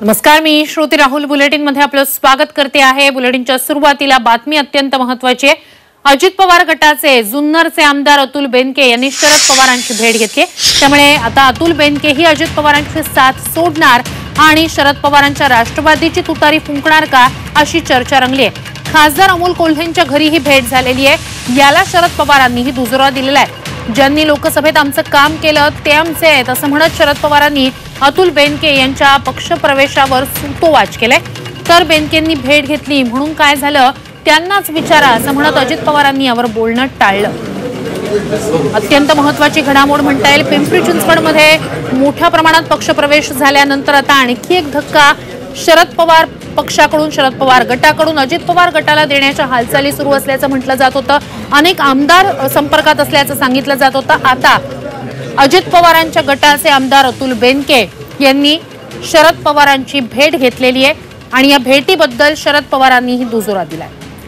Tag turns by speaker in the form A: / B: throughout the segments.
A: नमस्कार, मी श्रुती राहुल बुलेटिन मध्ये आपलं स्वागत करते आहे। बुलेटिनच्या सुरुवातीला बातमी अत्यंत महत्त्वाची आहे। अजित पवार गटाचे जुन्नरचे आमदार अतुल बेनके यांनी शरद पवारांची भेट घेतली। त्यामुळे आता अतुल बेनके ही अजित पवारांची साथ सोडणार आणि शरद पवारांच्या राष्ट्रवादीची तुतारी फुंकणार का अशी चर्चा रंगली आहे। खासदार अमोल कोल्हेंच्या घरी ही भेट झालेली आहे। याला शरद पवारांनी ही दुजोरा दिलेला आहे। ज्यांनी लोकसभेत आमचं काम केलं ते आमचे आहेत असं म्हणत शरद पवारांनी अतुल बेनके यांच्या पक्षप्रवेशावर सूतोवाच केलाय। तर बेनकेंनी भेट घेतली म्हणून काय झालं त्यांनाच विचारा असं म्हणत अजित पवारांनी यावर बोलणं टाळलं। अत्यंत महत्त्वाची घडामोड म्हणता येईल। पिंपरी चिंचवडमध्ये मोठ्या प्रमाणात पक्षप्रवेश झाल्यानंतर आता आणखी एक धक्का शरद पवार पक्षाकडून, शरद पवार गटाकडून अजित पवार गटाला देण्याच्या हालचाली सुरू असल्याचं म्हटलं जात होतं। अनेक आमदार संपर्कात असल्याचं सांगितलं जात होतं। आता अजित पवारांच्या गटाचे आमदार अतुल बेनके यांनी शरद पवारांची भेट घेतलेली आहे आणि या भेटीबद्दल शरद पवारांनी ही दुजोरा दिलाय।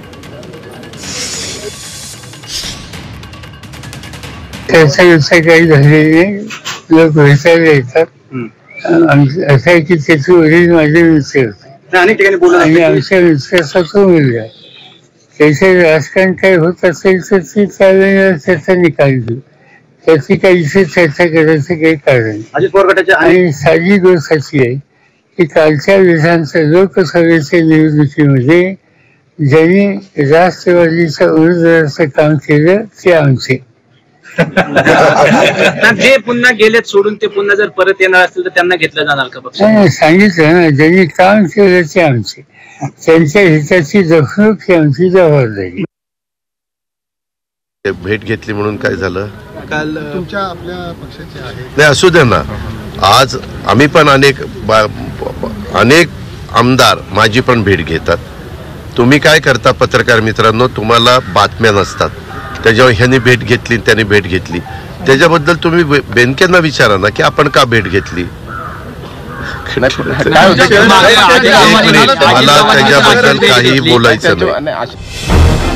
B: काही झालेली लोक विचारले येतात असं आहे की त्याचे वडील माझे मित्र होते आणि आमच्या विश्वासाचा मुलगा आहे। त्याचे राजकारण काय होत असेल तर ती त्यावेळेला त्याचा निकाल घेऊ, त्याची काही इथे चर्चा करायचं काही कारण नाही। आणि साधी गोष्ट अशी आहे की कालच्या विधानसभा लोकसभेच्या निवडणुकीमध्ये ज्यांनी राष्ट्रवादीच्या उमेदवाराचं काम केलं ते आमचे
C: जे पुन्हा गेलेत सोडून ते पुन्हा जर परत येणार असतील तर त्यांना घेतलं जाणार का पक्ष?
B: सांगितलं ना, ज्यांनी काम केलं ते आमचे, त्यांच्या हिताची जपणूक ही आमची जबाबदारी।
D: भेट घेतली म्हणून काय झालं
E: काल तुमच्या आपल्या पक्षाचे आहे
D: नाही असू दे ना। आज आम्ही पण अनेक आमदार माझी पण भेट घेतात। तुम्ही काय करता पत्रकार मित्रांनो, तुम्हाला बातम्या नसतात, त्याच्यावर ह्यांनी भेट घेतली त्यांनी भेट घेतली, त्याच्याबद्दल तुम्ही बेनकेंना विचारा ना की आपण का भेट घेतली। मला त्याच्याबद्दल काही बोलायचं नाही।